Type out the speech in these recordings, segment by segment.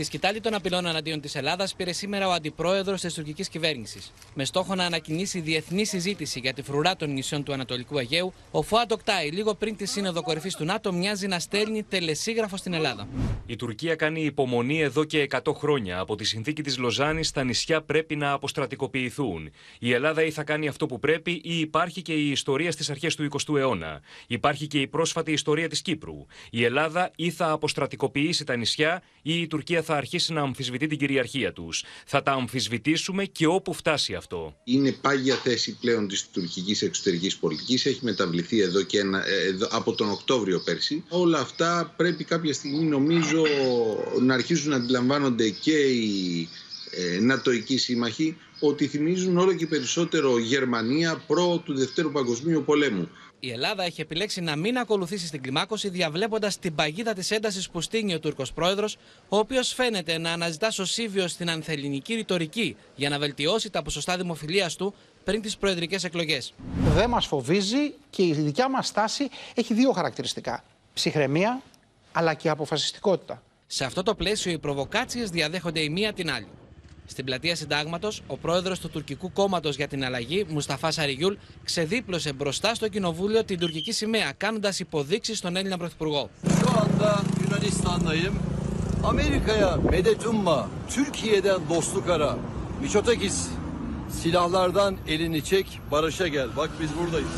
Στη σκητάλη των απειλών εναντίον της Ελλάδας πήρε σήμερα ο αντιπρόεδρος της τουρκικής κυβέρνησης. Με στόχο να ανακοινήσει διεθνή συζήτηση για τη φρουρά των νησιών του Ανατολικού Αιγαίου, ο Φουάτ Οκτάι, λίγο πριν τη Σύνοδο Κορυφής του ΝΑΤΟ, μοιάζει να στέλνει τελεσίγραφο στην Ελλάδα. Η Τουρκία κάνει υπομονή εδώ και 100 χρόνια. Από τη συνθήκη της Λοζάνης τα νησιά πρέπει να αποστρατικοποιηθούν. Η Ελλάδα ή θα κάνει αυτό που πρέπει, ή υπάρχει και η ιστορία στις αρχές του 20ου αιώνα. Υπάρχει και η πρόσφατη ιστορία της Κύπρου. Η Ελλάδα ή θα αποστρατικοποιήσει τα νησιά, ή η Τουρκία θα αρχίσει να αμφισβητεί την κυριαρχία τους. Θα τα αμφισβητήσουμε και όπου φτάσει αυτό. Είναι πάγια θέση πλέον της τουρκικής εξωτερικής πολιτικής. Έχει μεταβληθεί εδώ και από τον Οκτώβριο πέρσι. Όλα αυτά πρέπει κάποια στιγμή, νομίζω, να αρχίσουν να αντιλαμβάνονται και οι νατοικοί σύμμαχοι ότι θυμίζουν όλο και περισσότερο Γερμανία προ του Δευτέρου Παγκοσμίου Πολέμου. Η Ελλάδα έχει επιλέξει να μην ακολουθήσει στην κλιμάκωση, διαβλέποντας την παγίδα της έντασης που στείνει ο Τούρκος πρόεδρος, ο οποίος φαίνεται να αναζητά σωσίβιο στην ανθελληνική ρητορική για να βελτιώσει τα ποσοστά δημοφιλίας του πριν τις προεδρικές εκλογές. Δεν μας φοβίζει και η δικιά μας στάση έχει δύο χαρακτηριστικά: ψυχραιμία αλλά και αποφασιστικότητα. Σε αυτό το πλαίσιο, οι προβοκάτσιες διαδέχονται η μία την άλλη. Στην πλατεία Συντάγματος, ο πρόεδρος του τουρκικού κόμματος για την αλλαγή, Μουσταφά Σαριγιούλ, ξεδίπλωσε μπροστά στο κοινοβούλιο την τουρκική σημαία, κάνοντας υποδείξεις στον Έλληνα πρωθυπουργό. Amerika'ya medet umma, Türkiye'den dostluk ara. Miçotakis, silahlardan elini çek, barışa gel. Bak biz buradayız.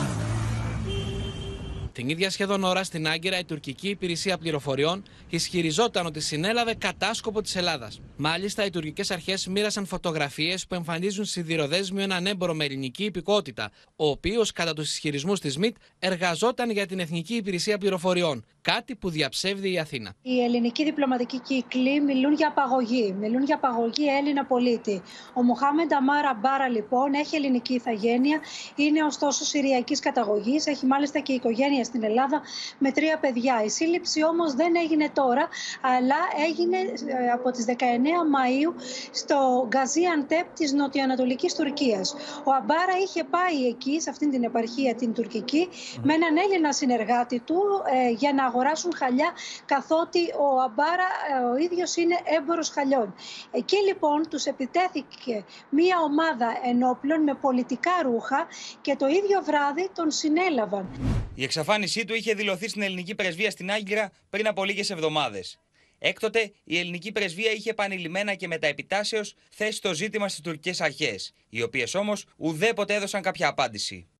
Την ίδια σχεδόν ώρα στην Άγκυρα, η τουρκική υπηρεσία πληροφοριών ισχυριζόταν ότι συνέλαβε κατάσκοπο της Ελλάδας. Μάλιστα, οι τουρκικές αρχές μοίρασαν φωτογραφίες που εμφανίζουν σιδηροδέσμιο έναν έμπορο με ελληνική υπηκότητα, ο οποίος, κατά τους ισχυρισμούς της ΜΙΤ, εργαζόταν για την Εθνική Υπηρεσία Πληροφοριών. Κάτι που διαψεύδει η Αθήνα. Οι ελληνικοί διπλωματικοί κύκλοι μιλούν για απαγωγή. Μιλούν για απαγωγή Έλληνα πολίτη. Ο Μοχάμεντ Αμάρα Μπάρα, λοιπόν, έχει ελληνική ηθαγένεια, είναι ωστόσο συριακής καταγωγής, έχει μάλιστα και οικογένεια στην Ελλάδα με 3 παιδιά. Η σύλληψη όμως δεν έγινε τώρα, αλλά έγινε από τις 19 Μαΐου στο Γκαζίαντεπ της νοτιοανατολικής Τουρκίας. Ο Αμπάρα είχε πάει εκεί, σε αυτήν την επαρχία την τουρκική, με έναν Έλληνα συνεργάτη του για να αγοράσουν χαλιά, καθότι ο Αμπάρα ο ίδιος είναι έμπορος χαλιών. Εκεί λοιπόν τους επιτέθηκε μία ομάδα ενόπλων με πολιτικά ρούχα και το ίδιο βράδυ τον συνέλαβαν. Η εξαφάνισή του είχε δηλωθεί στην ελληνική πρεσβεία στην Άγκυρα πριν από λίγες εβδομάδες. Έκτοτε, η ελληνική πρεσβεία είχε επανειλημμένα και μετά επιτάσεως θέσει το ζήτημα στις τουρκικές αρχές, οι οποίες όμως ουδέποτε έδωσαν κάποια απάντηση.